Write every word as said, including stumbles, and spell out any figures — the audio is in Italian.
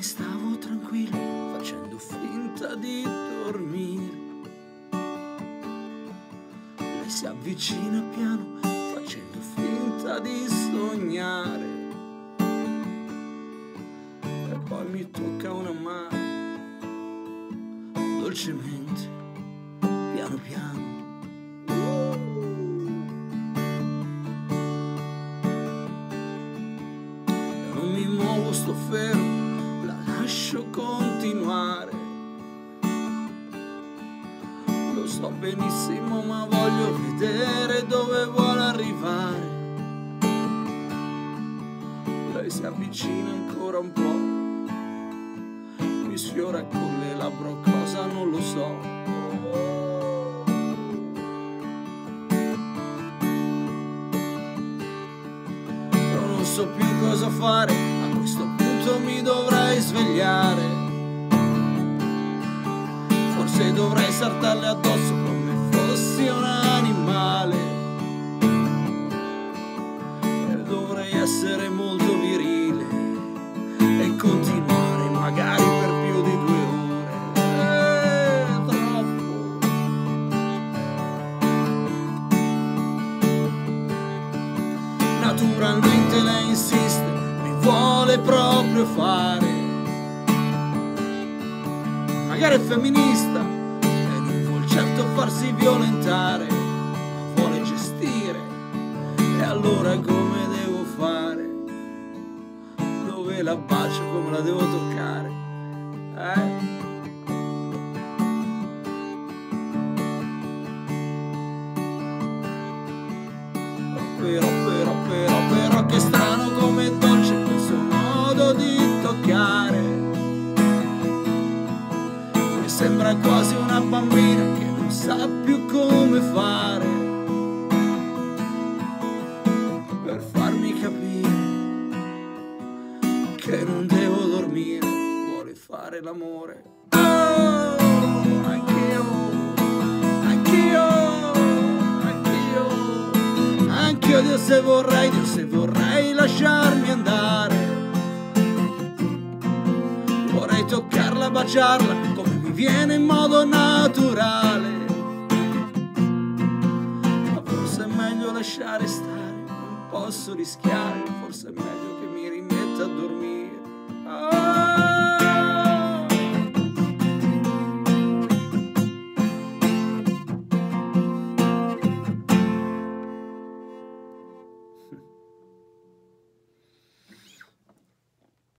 me stavo tranquillo facendo finta di dormire. Lei si avvicina piano facendo finta di sognare e poi mi tocca una mano dolcemente, piano piano. Non mi muovo, sto fermo, la lascio continuare. Lo so benissimo, ma voglio vedere dove vuole arrivare. Lei si avvicina ancora un po', mi sfiora con le labbra, cosa non lo so. Non so più cosa fare, a questo punto mi dovrei svegliare. Forse dovrei saltarle addosso come fossi un animale. E dovrei essere molto virile e continuare magari per più di due ore. È troppo. Naturalmente lei insiste, mi vuole proprio fare. Magari è femminista e non vuol certo farsi violentare, ma vuole gestire. E allora come devo fare? Dove la bacio, come la devo toccare? Eh? Però, però, però, però che strano come dolce questo modo di toccare. Mi sembra quasi una bambina che non sa più come fare per farmi capire che non devo dormire, vuole fare l'amore. Oh, anch'io, anch'io, anch'io, anch'io, Dio se vorrei, Dio se vorrei lasciarmi andare. Vorrei toccarla, baciarla, come mi viene in modo naturale. Ma forse è meglio lasciare stare, non posso rischiare, forse è meglio